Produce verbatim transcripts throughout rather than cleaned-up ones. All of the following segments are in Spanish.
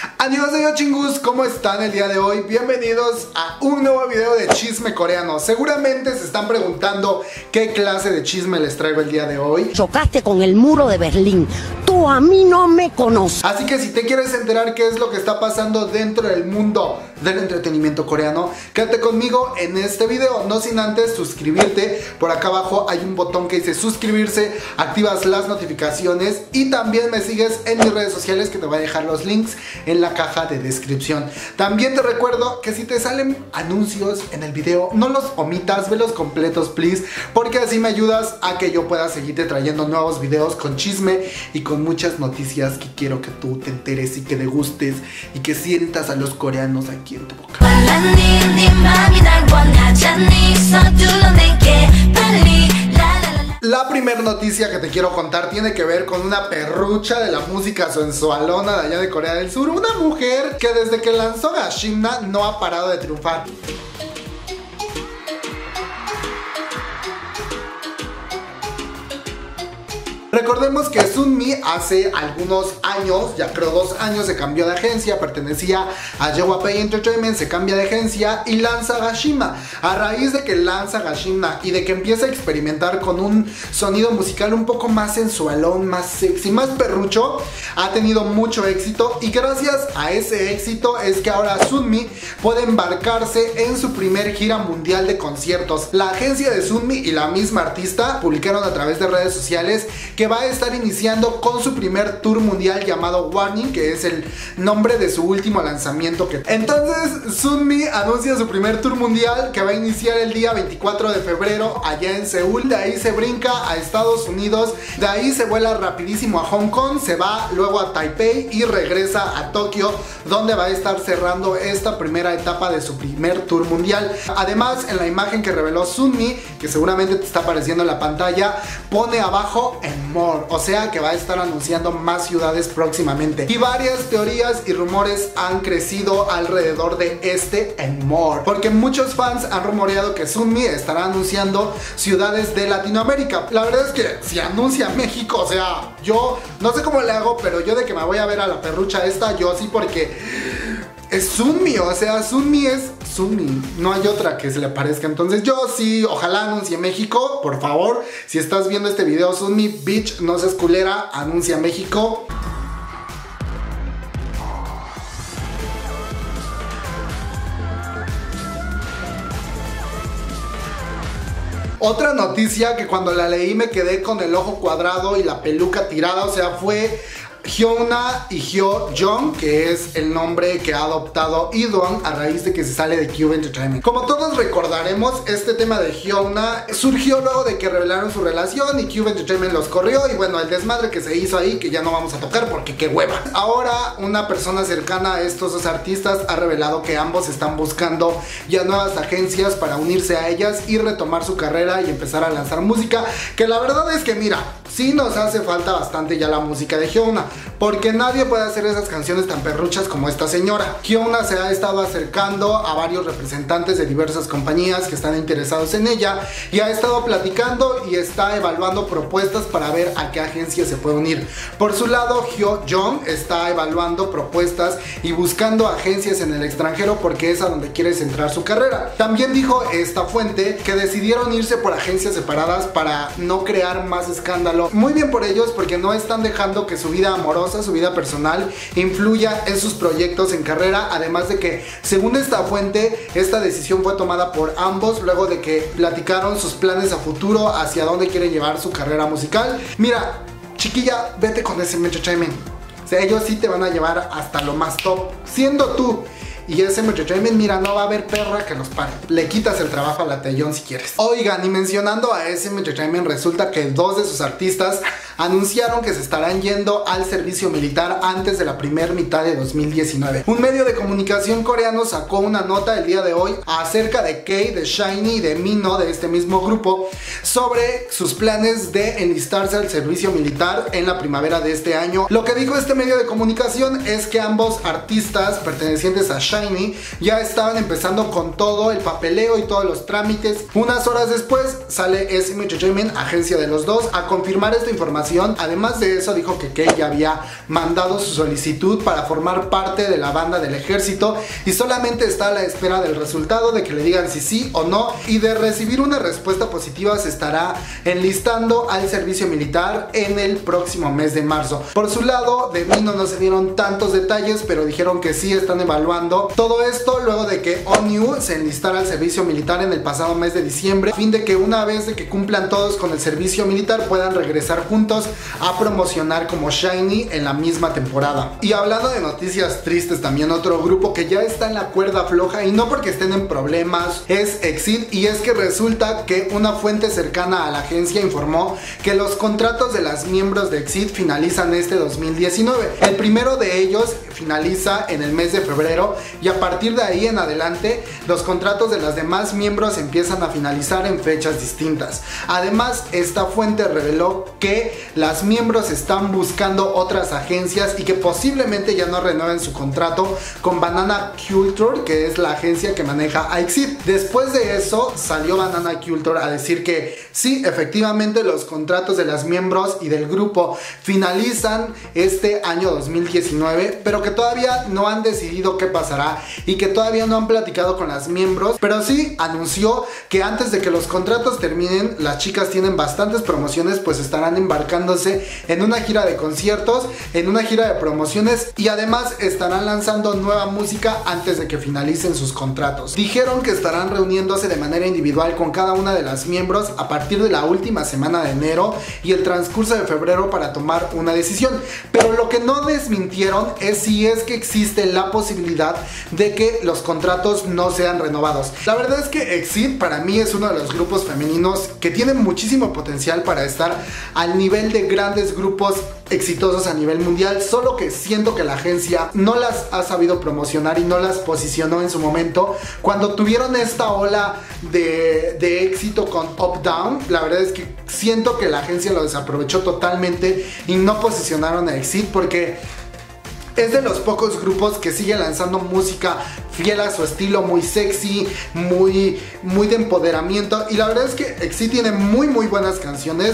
Annyeonghaseyo chingus, ¿cómo están el día de hoy? Bienvenidos a un nuevo video de chisme coreano. Seguramente se están preguntando qué clase de chisme les traigo el día de hoy. Chocaste con el muro de Berlín. Tú a mí no me conoces. Así que si te quieres enterar qué es lo que está pasando dentro del mundo del entretenimiento coreano, quédate conmigo en este video. No sin antes suscribirte. Por acá abajo hay un botón que dice suscribirse. Activas las notificaciones y también me sigues en mis redes sociales, que te voy a dejar los links en la caja de descripción. También te recuerdo que si te salen anuncios en el video, no los omitas, velos completos please, porque así me ayudas a que yo pueda seguirte trayendo nuevos videos con chisme y con muchas noticias que quiero que tú te enteres y que degustes y que sientas a los coreanos aquí en tu boca. La primera noticia que te quiero contar tiene que ver con una perrucha de la música sensualona de allá de Corea del Sur. Una mujer que desde que lanzó Gashimna no ha parado de triunfar. Recordemos que Sunmi hace algunos años, ya creo dos años, se cambió de agencia, pertenecía a J-Pay Entertainment, se cambia de agencia y lanza Gashimna. A raíz de que lanza Gashimna y de que empieza a experimentar con un sonido musical un poco más sensualón, más sexy, más perrucho, ha tenido mucho éxito y gracias a ese éxito es que ahora Sunmi puede embarcarse en su primer gira mundial de conciertos. La agencia de Sunmi y la misma artista publicaron a través de redes sociales que va a estar iniciando con su primer tour mundial llamado Warning, que es el nombre de su último lanzamiento. Que... Entonces Sunmi anuncia su primer tour mundial que va a iniciar el día veinticuatro de febrero allá en Seúl. De ahí se brinca a Estados Unidos, de ahí se vuela rapidísimo a Hong Kong, se va luego a Taipei y regresa a Tokio, donde va a estar cerrando esta primera etapa de su primer tour mundial. Además, en la imagen que reveló Sunmi, que seguramente te está apareciendo en la pantalla, pone abajo en more, o sea que va a estar anunciando más ciudades próximamente. Y varias teorías y rumores han crecido alrededor de este en more, porque muchos fans han rumoreado que Sunmi estará anunciando ciudades de Latinoamérica. La verdad es que si anuncia México, o sea, yo no sé cómo le hago, pero yo de que me voy a ver a la perrucha esta, yo sí, porque es Sunmi, o sea, Sunmi es Sunmi, no hay otra que se le parezca. Entonces yo sí, ojalá anuncie México, por favor. Si estás viendo este video, Sunmi, bitch, no seas culera, anuncia México. Otra noticia que cuando la leí me quedé con el ojo cuadrado y la peluca tirada, o sea, fue Hyuna y Hyo Jung, que es el nombre que ha adoptado Idoan a raíz de que se sale de Cube Entertainment. Como todos recordaremos, este tema de Hyuna surgió luego de que revelaron su relación y Cube Entertainment los corrió, y bueno, el desmadre que se hizo ahí, que ya no vamos a tocar porque qué hueva. Ahora una persona cercana a estos dos artistas ha revelado que ambos están buscando ya nuevas agencias para unirse a ellas y retomar su carrera y empezar a lanzar música, que la verdad es que mira, sí nos hace falta bastante ya la música de Hyuna, porque nadie puede hacer esas canciones tan perruchas como esta señora. Hyuna se ha estado acercando a varios representantes de diversas compañías que están interesados en ella y ha estado platicando y está evaluando propuestas para ver a qué agencia se puede unir. Por su lado, Hyo Jung está evaluando propuestas y buscando agencias en el extranjero porque es a donde quiere centrar su carrera. También dijo esta fuente que decidieron irse por agencias separadas para no crear más escándalo. Muy bien por ellos, porque no están dejando que su vida amorosa, su vida personal influya en sus proyectos en carrera. Además de que, según esta fuente, esta decisión fue tomada por ambos luego de que platicaron sus planes a futuro, hacia dónde quieren llevar su carrera musical. Mira, chiquilla, vete con ese Entertainment. O sea, ellos sí te van a llevar hasta lo más top, siendo tú y ese Entertainment, mira, no va a haber perra que los pare. Le quitas el trabajo a la Taeyong si quieres. Oigan, y mencionando a ese Entertainment, resulta que dos de sus artistas anunciaron que se estarán yendo al servicio militar antes de la primera mitad de dos mil diecinueve. Un medio de comunicación coreano sacó una nota el día de hoy acerca de Kay, de SHINee y de Minho, de este mismo grupo, sobre sus planes de enlistarse al servicio militar en la primavera de este año. Lo que dijo este medio de comunicación es que ambos artistas pertenecientes a SHINee SHINee ya estaban empezando con todo el papeleo y todos los trámites. Unas horas después sale S M Entertainment, agencia de los dos, a confirmar esta información. Además de eso dijo que Kei ya había mandado su solicitud para formar parte de la banda del ejército y solamente está a la espera del resultado, de que le digan si sí o no, y de recibir una respuesta positiva se estará enlistando al servicio militar en el próximo mes de marzo. Por su lado, de Mino no se dieron tantos detalles, pero dijeron que sí están evaluando todo esto luego de que Onew se enlistara al servicio militar en el pasado mes de diciembre, a fin de que una vez de que cumplan todos con el servicio militar puedan regresar juntos a promocionar como SHINee en la misma temporada. Y hablando de noticias tristes, también otro grupo que ya está en la cuerda floja, y no porque estén en problemas, es EXIT. Y es que resulta que una fuente cercana a la agencia informó que los contratos de las miembros de EXIT finalizan este dos mil diecinueve. El primero de ellos finaliza en el mes de febrero y a partir de ahí en adelante los contratos de las demás miembros empiezan a finalizar en fechas distintas. Además, esta fuente reveló que las miembros están buscando otras agencias y que posiblemente ya no renueven su contrato con Banana Culture, que es la agencia que maneja a EXIT. Después de eso salió Banana Culture a decir que sí, efectivamente los contratos de las miembros y del grupo finalizan este año dos mil diecinueve, pero que todavía no han decidido qué pasará y que todavía no han platicado con las miembros, pero sí anunció que antes de que los contratos terminen, las chicas tienen bastantes promociones, pues estarán embarcándose en una gira de conciertos, en una gira de promociones, y además estarán lanzando nueva música antes de que finalicen sus contratos. Dijeron que estarán reuniéndose de manera individual con cada una de las miembros a partir de la última semana de enero y el transcurso de febrero para tomar una decisión, pero lo que no desmintieron es si es que existe la posibilidad de que los contratos no sean renovados. La verdad es que EXIT para mí es uno de los grupos femeninos que tienen muchísimo potencial para estar al nivel de grandes grupos exitosos a nivel mundial, solo que siento que la agencia no las ha sabido promocionar y no las posicionó en su momento. Cuando tuvieron esta ola de, de éxito con Up Down, la verdad es que siento que la agencia lo desaprovechó totalmente y no posicionaron a EXIT, porque es de los pocos grupos que sigue lanzando música fiel a su estilo, muy sexy, muy, muy de empoderamiento, y la verdad es que EXIT tiene muy muy buenas canciones.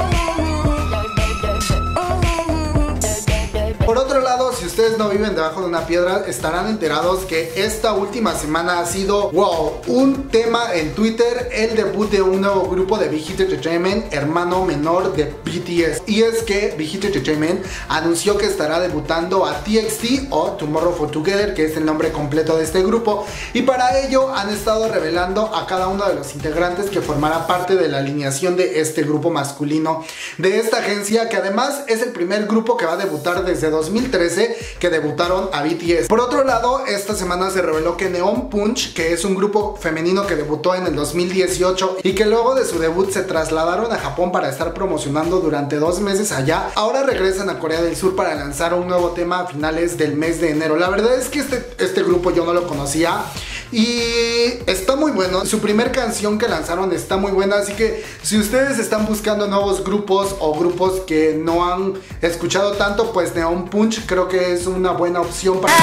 Por otro lado, si ustedes no viven debajo de una piedra, estarán enterados que esta última semana ha sido, wow, un tema en Twitter, el debut de un nuevo grupo de Big Hit Entertainment, hermano menor de B T S. Y es que Big Hit Entertainment anunció que estará debutando a T X T, o Tomorrow X Together, que es el nombre completo de este grupo, y para ello han estado revelando a cada uno de los integrantes que formará parte de la alineación de este grupo masculino de esta agencia, que además es el primer grupo que va a debutar desde dos mil trece, que debutaron a B T S. Por otro lado, esta semana se reveló que Neon Punch, que es un grupo femenino que debutó en el dos mil dieciocho y que luego de su debut se trasladaron a Japón para estar promocionando durante dos meses allá, ahora regresan a Corea del Sur para lanzar un nuevo tema a finales del mes de enero. La verdad es que este, este grupo yo no lo conocía y está muy bueno. Su primer canción que lanzaron está muy buena, así que si ustedes están buscando nuevos grupos o grupos que no han escuchado tanto, pues Neon Punch creo que es una buena opción para...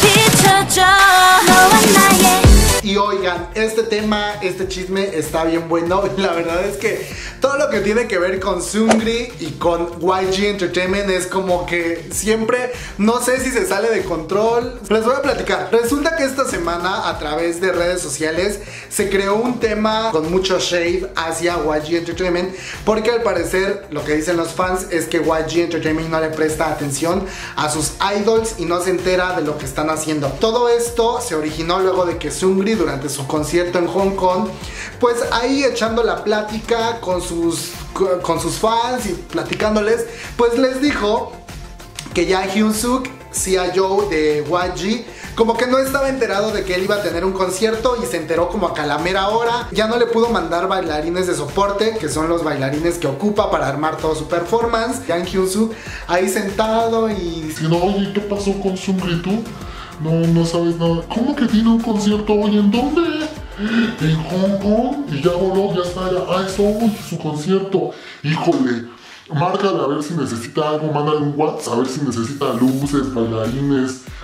Y oigan, este tema, este chisme está bien bueno. La verdad es que todo lo que tiene que ver con Seungri y con Y G Entertainment es como que siempre, no sé si se sale de control. Les voy a platicar. Resulta que esta semana a través de redes sociales se creó un tema con mucho shade hacia Y G Entertainment, porque al parecer lo que dicen los fans es que Y G Entertainment no le presta atención a sus idols y no se entera de lo que están haciendo. Todo esto se originó luego de que Seungri, durante su concierto en Hong Kong, pues ahí echando la plática con sus, con sus fans y platicándoles, pues les dijo que ya Hyunsuk, C I O de Y G, como que no estaba enterado de que él iba a tener un concierto y se enteró como a la mera hora. Ya no le pudo mandar bailarines de soporte, que son los bailarines que ocupa para armar todo su performance. Yang Hyunsuk ahí sentado y diciendo, oye, ¿qué pasó con Seungri tú? No, no sabes nada. ¿Cómo que tiene un concierto hoy? ¿En dónde? En Hong Kong. Y ya voló, ya está allá. Ah, está hoy su concierto. Híjole, márcale a ver si necesita algo, mándale un WhatsApp a ver si necesita luces, bailarines,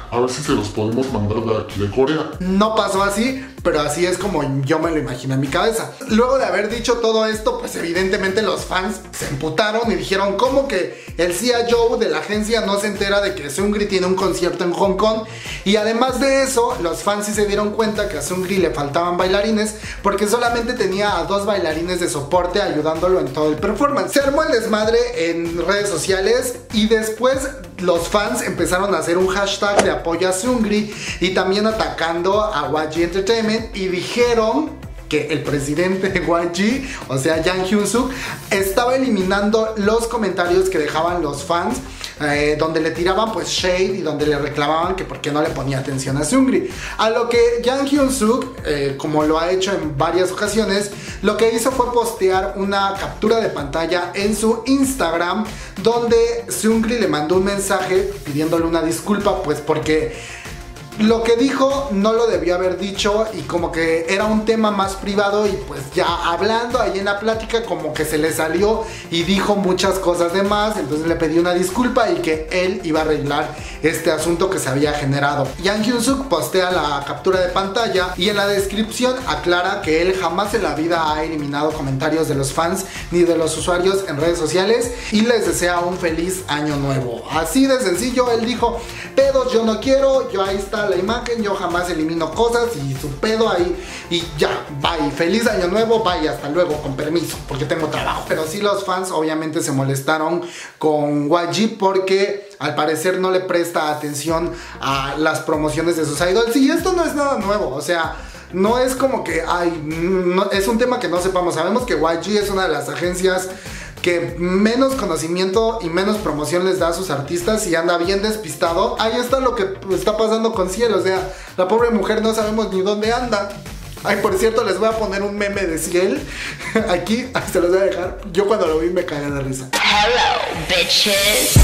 A ver si se los podemos mandar de aquí de Corea. No pasó así, pero así es como yo me lo imaginé en mi cabeza. Luego de haber dicho todo esto, pues evidentemente los fans se emputaron y dijeron, ¿cómo que el C I O de la agencia no se entera de que Seungri tiene un concierto en Hong Kong? Y además de eso, los fans sí se dieron cuenta que a Seungri le faltaban bailarines porque solamente tenía a dos bailarines de soporte ayudándolo en todo el performance. Se armó el desmadre en redes sociales y después los fans empezaron a hacer un hashtag de apoyo a Seungri y también atacando a Y G Entertainment y dijeron que el presidente de Y G, o sea Jang Hyun-suk, estaba eliminando los comentarios que dejaban los fans eh, donde le tiraban pues shade y donde le reclamaban que por qué no le ponía atención a Seungri. A lo que Jang Hyun-suk, eh, como lo ha hecho en varias ocasiones, lo que hizo fue postear una captura de pantalla en su Instagram donde Seungri le mandó un mensaje pidiéndole una disculpa pues porque lo que dijo no lo debió haber dicho y como que era un tema más privado y pues ya hablando ahí en la plática como que se le salió y dijo muchas cosas de más, entonces le pedí una disculpa y que él iba a arreglar este asunto que se había generado. Jang Hyun-suk postea la captura de pantalla y en la descripción aclara que él jamás en la vida ha eliminado comentarios de los fans ni de los usuarios en redes sociales y les desea un feliz año nuevo. Así de sencillo, él dijo, pedos yo no quiero, yo ahí está la imagen, yo jamás elimino cosas y su pedo ahí y ya, bye, feliz año nuevo, bye, hasta luego, con permiso, porque tengo trabajo. Pero sí, los fans obviamente se molestaron con Y G porque al parecer no le presta atención a las promociones de sus idols y esto no es nada nuevo, o sea, no es como que, ay, no, es un tema que no sepamos. Sabemos que Y G es una de las agencias que menos conocimiento y menos promoción les da a sus artistas y anda bien despistado. Ahí está lo que está pasando con Ciel, o sea, la pobre mujer no sabemos ni dónde anda. Ay, por cierto, les voy a poner un meme de Ciel aquí, se los voy a dejar. Yo cuando lo vi me cagué de risa. Hello, bitches.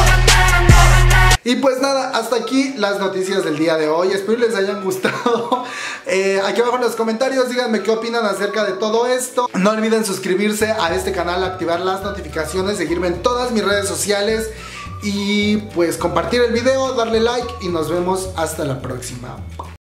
Y pues nada, hasta aquí las noticias del día de hoy. Espero les hayan gustado. eh, Aquí abajo en los comentarios díganme qué opinan acerca de todo esto. No olviden suscribirse a este canal, activar las notificaciones, seguirme en todas mis redes sociales y pues compartir el video, darle like y nos vemos hasta la próxima.